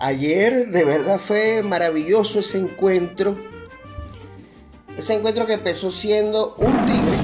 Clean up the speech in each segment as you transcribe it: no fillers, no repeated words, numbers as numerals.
Ayer de verdad fue maravilloso ese encuentro. Ese encuentro que empezó siendo un tigre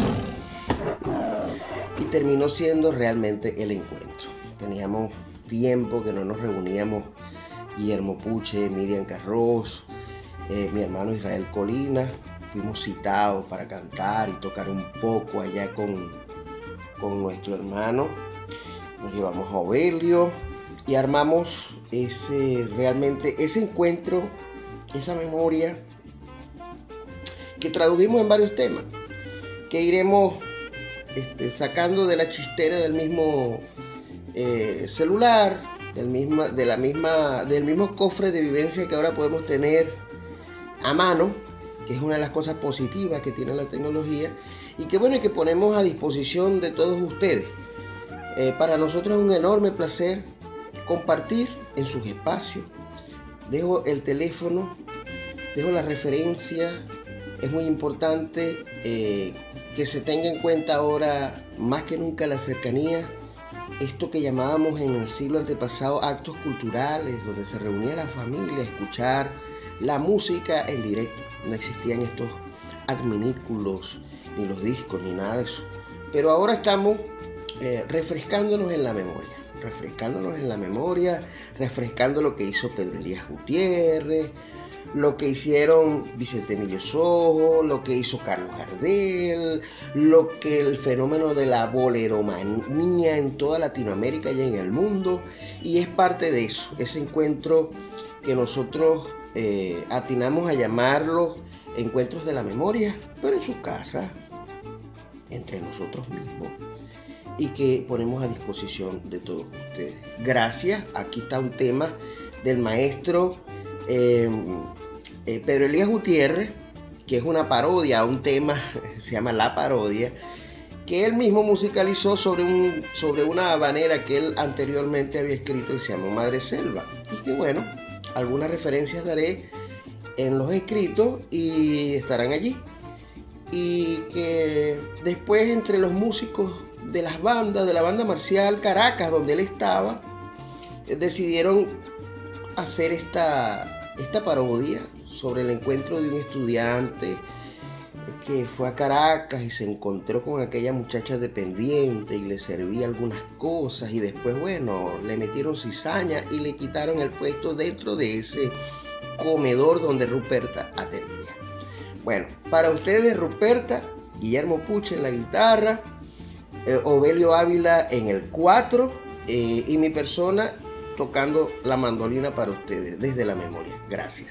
y terminó siendo realmente el encuentro. Teníamos tiempo que no nos reuníamos. Guillermo Puche, Miriam Carros, mi hermano Israel Colina. Fuimos citados para cantar y tocar un poco allá con nuestro hermano. Nos llevamos a Ovelio y armamos realmente ese encuentro, esa memoria que tradujimos en varios temas que iremos sacando de la chistera del mismo celular, del mismo cofre de vivencia que ahora podemos tener a mano, que es una de las cosas positivas que tiene la tecnología y que bueno, que ponemos a disposición de todos ustedes. Para nosotros es un enorme placer compartir en sus espacios. Dejo el teléfono, dejo la referencia. Es muy importante que se tenga en cuenta ahora más que nunca la cercanía, esto que llamábamos en el siglo antepasado actos culturales, donde se reunía la familia a escuchar la música en directo. No existían estos adminículos, ni los discos, ni nada de eso. Pero ahora estamos refrescándonos en la memoria, refrescando lo que hizo Pedro Elías Gutiérrez, lo que hicieron Vicente Emilio Sojo, lo que hizo Carlos Gardel, lo que el fenómeno de la boleromanía en toda Latinoamérica y en el mundo, y es parte de eso, ese encuentro que nosotros atinamos a llamarlo encuentros de la memoria, pero en su casa, entre nosotros mismos, y que ponemos a disposición de todos ustedes. Gracias, aquí está un tema del maestro Pedro Elías Gutiérrez, que es una parodia a un tema, se llama La Parodia, que él mismo musicalizó sobre una habanera que él anteriormente había escrito y se llamó Madre Selva. Y que bueno, algunas referencias daré en los escritos y estarán allí. Y que después entre los músicos de las bandas, de la banda marcial Caracas, donde él estaba, decidieron hacer esta parodia sobre el encuentro de un estudiante que fue a Caracas y se encontró con aquella muchacha dependiente y le servía algunas cosas y después, bueno, le metieron cizaña y le quitaron el puesto dentro de ese comedor donde Ruperta atendía. Bueno, para ustedes Ruperta, Guillermo Puche en la guitarra, Ovelio Ávila en el 4 y mi persona tocando la mandolina para ustedes desde la memoria. Gracias.